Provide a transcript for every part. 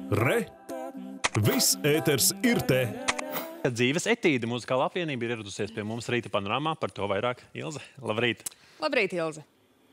Re! Viss ēters ir te! Dzīves etīde muzikāla apvienība ir ieradusies pie mums rīta panorāmā. Par to vairāk Ilze. Labrīt! Labrīt, Ilze!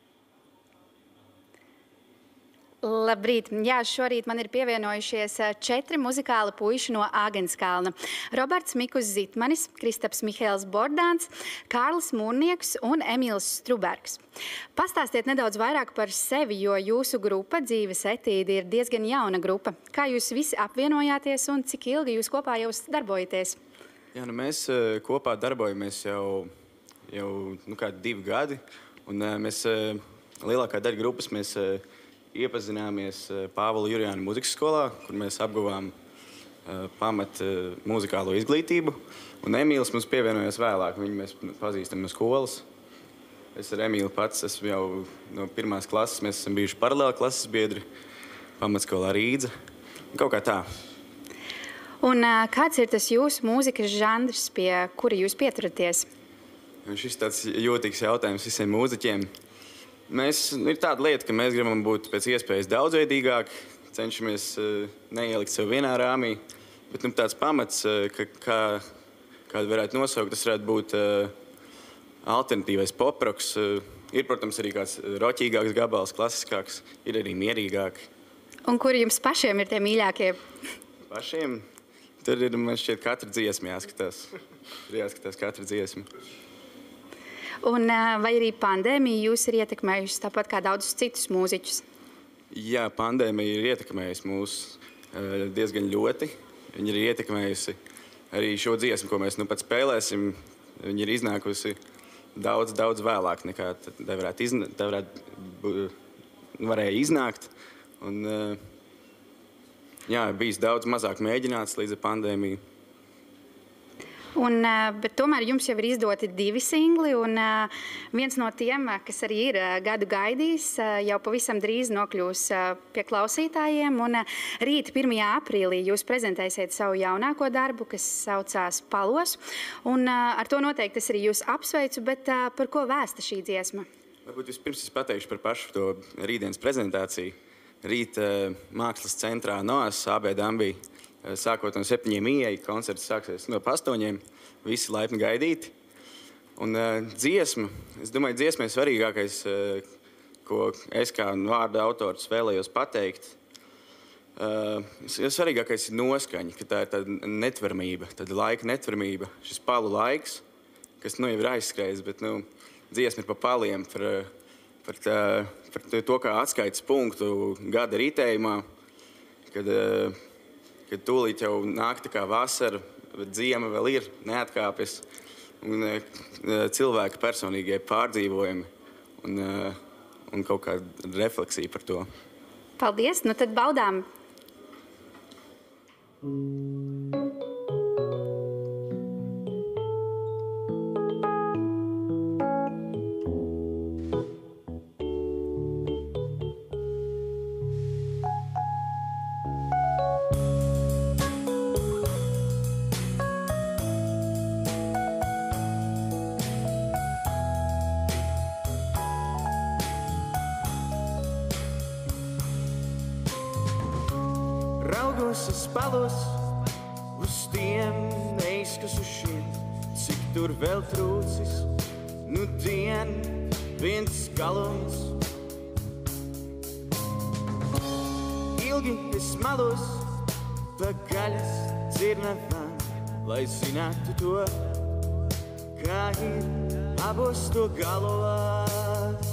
Labrīt! Jā, šorīt man ir pievienojušies 4 muzikāli puiši no Āgenskalna. Roberts Mikus Zitmanis, Kristaps Mihails Bordāns, Kārlis Mūrnieks un Emīls Strubergs. Pastāstiet nedaudz vairāk par sevi, jo jūsu grupa Dzīves etīde ir diezgan jauna grupa. Kā jūs visi apvienojāties un cik ilgi jūs kopā jau darbojaties? Jā, mēs kopā darbojamies jau kādi 2 gadi. Un mēs lielākā daļa grupas mēs iepazināmies Pāvila Jurjāna muzikas skolā, kur mēs apguvām pamat muzikālo izglītību. Un Emīls mums pievienojās vēlāk. Viņu mēs pazīstam no skolas. Es ar Emīlu pats esmu jau no 1. klases. Mēs esam bijuši paralēli klases biedri pamatskolā Rīdze. Kaut kā tā. Un kāds ir tas jūsu mūzikas žanrs, pie kura jūs pieturaties? Šis tāds jūtīgs jautājums visiem mūziķiem. Ir tāda lieta, ka mēs gribam būt pēc iespējas daudzveidīgāki, cenšamies neielikt sev vienā rāmī, bet tāds pamats, kādu varētu nosaukt, tas varētu būt alternatīvais poproks. Ir, protams, arī kāds roķīgāks gabals, klasiskāks, ir arī mierīgāki. Un kuri jums pašiem ir tie mīļākie? Pašiem? Tur ir, man šķiet, katra dziesma jāskatās. Tur jāskatās katra dziesma. Un vai arī pandēmija jūs ir ietekmējusi tāpat kā daudzus citus mūziķus? Jā, pandēmija ir ietekmējusi mūs diezgan ļoti. Viņa ir ietekmējusi arī šo dziesmu, ko mēs nu pat spēlēsim. Viņa ir iznākusi daudz vēlāk nekā varēja iznākt. Un, jā, bijis daudz mazāk mēģināts līdz ar pandēmiju. Bet tomēr jums jau ir izdoti 2 singli, un viens no tiem, kas arī ir gadu gaidījis, jau pavisam drīz nokļūs pie klausītājiem. Un rīt 1. aprīlī jūs prezentēsiet savu jaunāko darbu, kas saucās Palos. Un ar to noteikti es arī jūs apsveicu, bet par ko vēsta šī dziesma? Varbūt vispirms es pateikšu par pašu to rītdienas prezentāciju. Rīt mākslas centrā Noas AB Dambī. Sākot no 7 ieeja, koncerts sāksies no 8. Visi laipni gaidīti. Un dziesma, es domāju, dziesmai svarīgākais, ko es kā vārda autors vēlējos pateikt, svarīgākais ir noskaņa, ka tā ir tāda netvermība, tāda laika netvermība. Šis palu laiks, kas jau ir aizskrējis, bet dziesma ir pa paliem par to, kā atskaites punktu gada ritējumā, kad tūlīt jau nāk tā kā vasara, bet ziema vēl ir neatkāpjas, un cilvēka personīgie pārdzīvojumi un kaut kāda refleksija par to. Paldies! Nu tad baudām! Raugos uz palos, uz tiem neizkasušiem, cik tur vēl trūcis, viens galons. Ilgi es malos pa gaļas dzirnavām, lai zinātu to, kā ir abos to galos.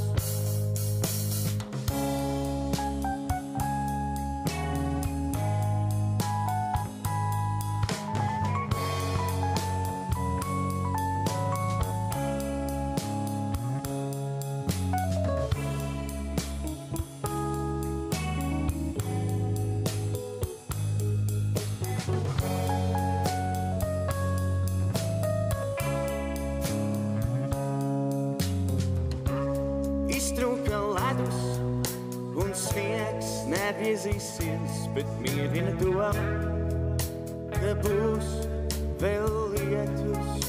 Iztrūka ledus un sniegs neapiezīsies, bet mierina doma, ka būs vēl lietus.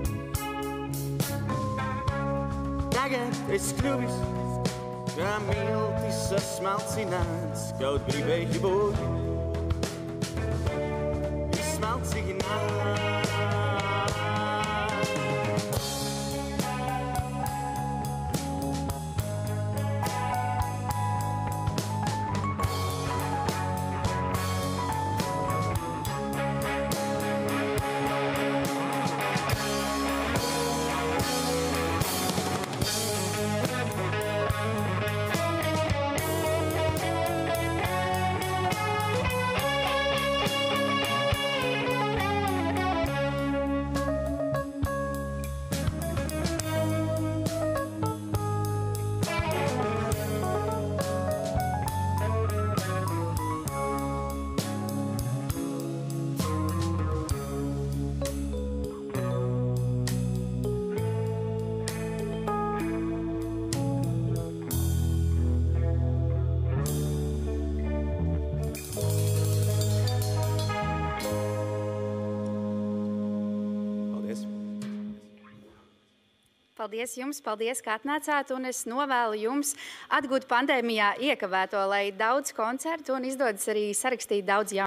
Tagad es kļuvis kā miltis sasmalcināts, kaut gribēju būt oxigenat. Paldies jums, paldies, ka atnācāt, un es novēlu jums atgūt pandēmijā iekavēto, lai daudz koncertu un izdodas arī sarakstīt daudz jaunu.